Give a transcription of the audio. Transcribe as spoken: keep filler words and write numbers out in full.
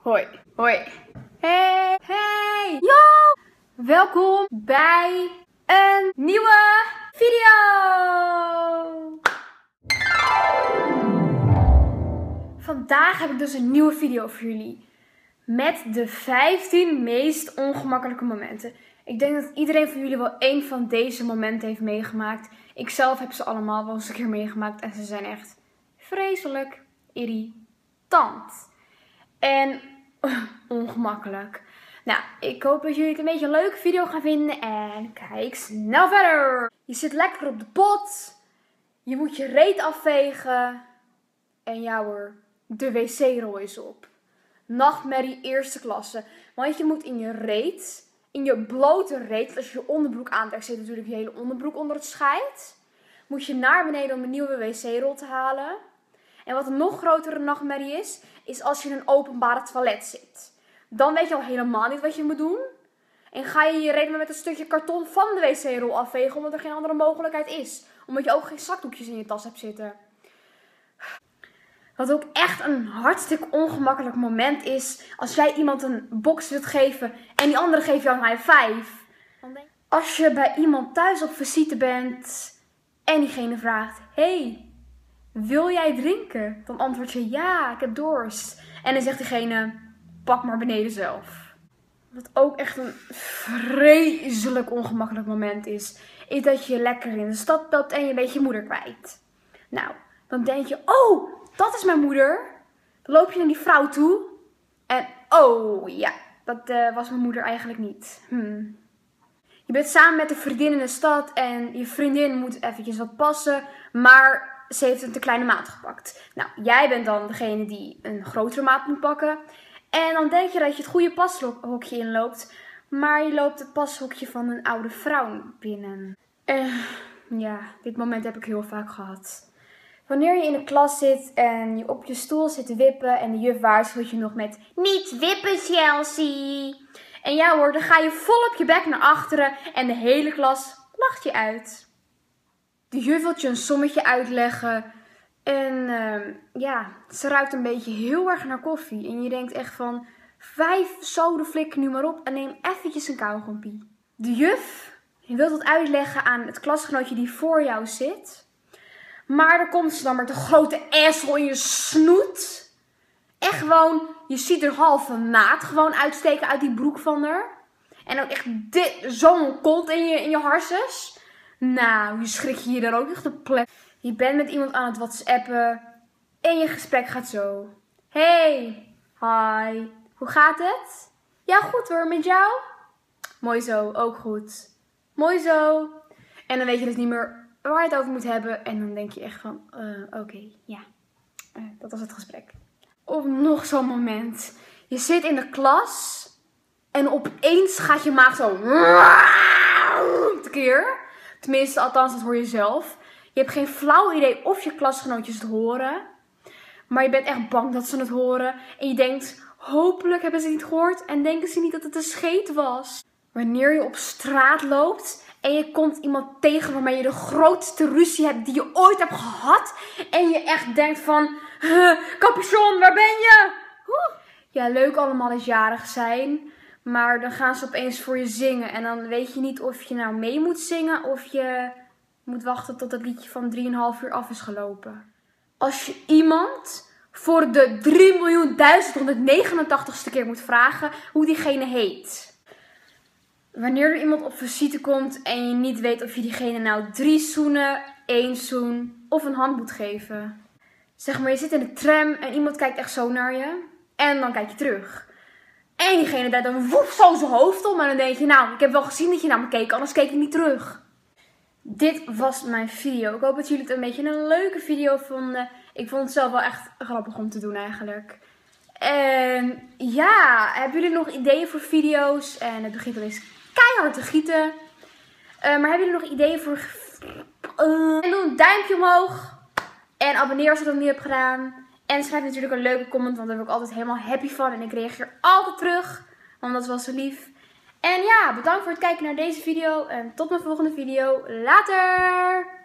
Hoi, hoi. Hey, hey, yo! Welkom bij een nieuwe video! Vandaag heb ik dus een nieuwe video voor jullie. Met de vijftien meest ongemakkelijke momenten. Ik denk dat iedereen van jullie wel één van deze momenten heeft meegemaakt. Ik zelf heb ze allemaal wel eens een keer meegemaakt. En ze zijn echt vreselijk irritant. En uh, ongemakkelijk. Nou, ik hoop dat jullie het een beetje een leuke video gaan vinden. En kijk snel verder. Je zit lekker op de pot. Je moet je reet afvegen. En ja hoor, de wc-rol is op. Nachtmerrie eerste klasse. Want je moet in je reet, in je blote reet, als je je onderbroek aantrekt, zit natuurlijk je hele onderbroek onder het scheid. Moet je naar beneden om een nieuwe wc-rol te halen. En wat een nog grotere nachtmerrie is, is als je in een openbare toilet zit. Dan weet je al helemaal niet wat je moet doen. En ga je je reet maar met een stukje karton van de wc-rol afvegen, omdat er geen andere mogelijkheid is. Omdat je ook geen zakdoekjes in je tas hebt zitten. Wat ook echt een hartstikke ongemakkelijk moment is, als jij iemand een box wilt geven en die andere geeft jou een high five. Als je bij iemand thuis op visite bent en diegene vraagt, hey, wil jij drinken? Dan antwoord je, ja, ik heb dorst. En dan zegt diegene, pak maar beneden zelf. Wat ook echt een vreselijk ongemakkelijk moment is, is dat je lekker in de stad loopt en je bent je moeder kwijt. Nou, dan denk je, oh, dat is mijn moeder. Dan loop je naar die vrouw toe. En oh ja, dat uh, was mijn moeder eigenlijk niet. Hmm. Je bent samen met een vriendin in de stad en je vriendin moet eventjes wat passen, maar ze heeft een te kleine maat gepakt. Nou, jij bent dan degene die een grotere maat moet pakken. En dan denk je dat je het goede pashokje inloopt, maar je loopt het pashokje van een oude vrouw binnen. Uh, ja, dit moment heb ik heel vaak gehad. Wanneer je in de klas zit en je op je stoel zit te wippen en de juf waarschuwt je nog met niet wippen, Chelsea. En ja hoor, dan ga je vol op je bek naar achteren en de hele klas lacht je uit. De juf wil je een sommetje uitleggen en uh, ja, ze ruikt een beetje heel erg naar koffie. En je denkt echt van, vijf sodeflikken nu maar op en neem eventjes een kauwgompie. De juf wil het uitleggen aan het klasgenootje die voor jou zit. Maar dan komt ze dan met een grote asshole in je snoet. Echt gewoon, je ziet er halve naad gewoon uitsteken uit die broek van haar. En ook echt zo'n kont in je, in je harses. Nou, je schrik je je daar ook echt op plek. Je bent met iemand aan het whatsappen. En je gesprek gaat zo. Hey, hi, hoe gaat het? Ja, goed hoor, met jou? Mooi zo, ook goed. Mooi zo. En dan weet je dus niet meer waar je het over moet hebben. En dan denk je echt van, uh, oké, okay, ja. Uh, dat was het gesprek. Of nog zo'n moment. Je zit in de klas. En opeens gaat je maag zo tekeer. Tenminste, althans, dat hoor je zelf. Je hebt geen flauw idee of je klasgenootjes het horen. Maar je bent echt bang dat ze het horen. En je denkt, hopelijk hebben ze het niet gehoord. En denken ze niet dat het een scheet was. Wanneer je op straat loopt en je komt iemand tegen waarmee je de grootste ruzie hebt die je ooit hebt gehad. En je echt denkt van, capuchon, waar ben je? Ja, leuk allemaal eens jarig zijn. Maar dan gaan ze opeens voor je zingen. En dan weet je niet of je nou mee moet zingen of je moet wachten tot het liedje van drieënhalf uur af is gelopen. Als je iemand voor de drie miljoen duizendhonderdnegenentachtigste keer moet vragen hoe diegene heet. Wanneer er iemand op visite komt en je niet weet of je diegene nou drie zoenen, één zoen of een hand moet geven. Zeg maar, je zit in de tram en iemand kijkt echt zo naar je. En dan kijk je terug. En diegene draait dan woep zo zijn hoofd om. En dan denk je, nou, ik heb wel gezien dat je naar me keek, anders keek ik niet terug. Dit was mijn video. Ik hoop dat jullie het een beetje een leuke video vonden. Ik vond het zelf wel echt grappig om te doen eigenlijk. En ja, hebben jullie nog ideeën voor video's? En het begint al eens keihard te gieten. Uh, maar hebben jullie nog ideeën voor... Uh, en doe een duimpje omhoog. En abonneer als je dat niet hebt gedaan. En schrijf natuurlijk een leuke comment, want daar word ik altijd helemaal happy van. En ik reageer altijd terug, want dat is wel zo lief. En ja, bedankt voor het kijken naar deze video. En tot mijn volgende video. Later!